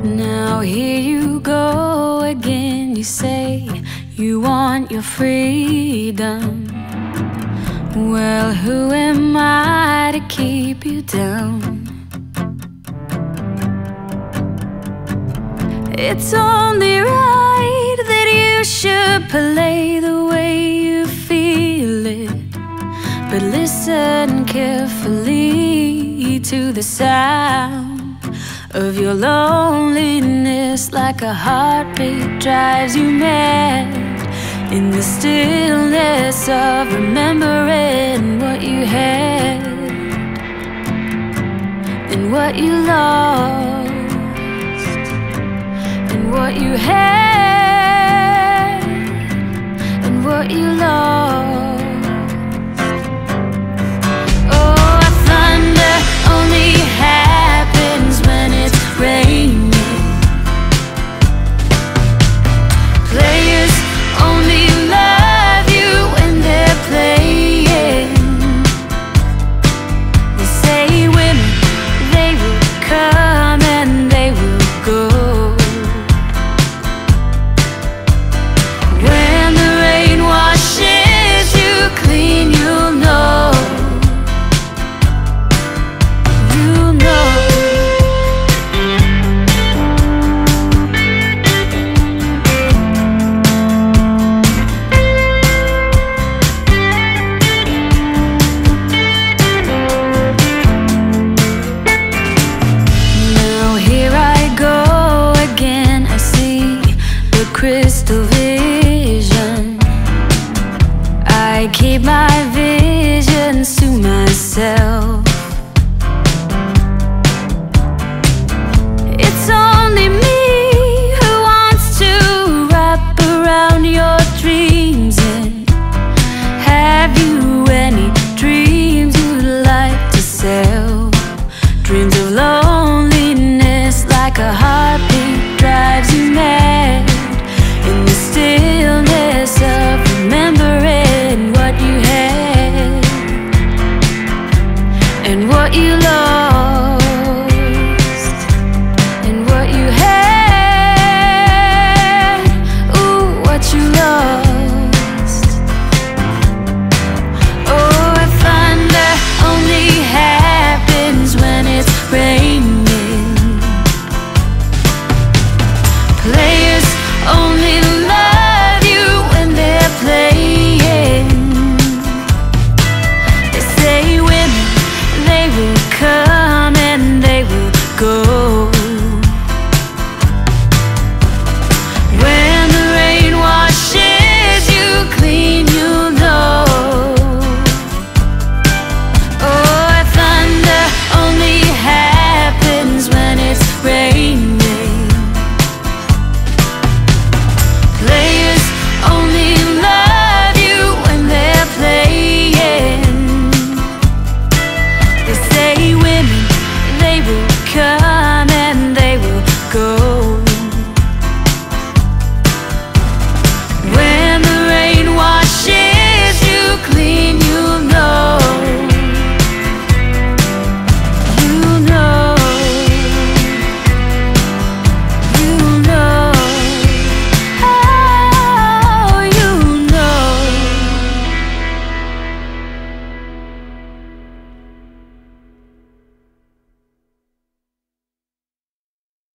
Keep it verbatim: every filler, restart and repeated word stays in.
Now here you go again. You say you want your freedom. Well, who am I to keep you down? It's only right that you should play the way you feel it, but listen carefully to the sound of your loneliness. Like a heartbeat drives you mad in the stillness of remembering what you had and what you lost and what you had and what you lost. Oh, thunder only happens when it's raining. Players only love you when they're playing. They say women, they will come and they will go. When the rain washes you clean, you'll know. You'll know. Crystal vision, I keep my visions to myself.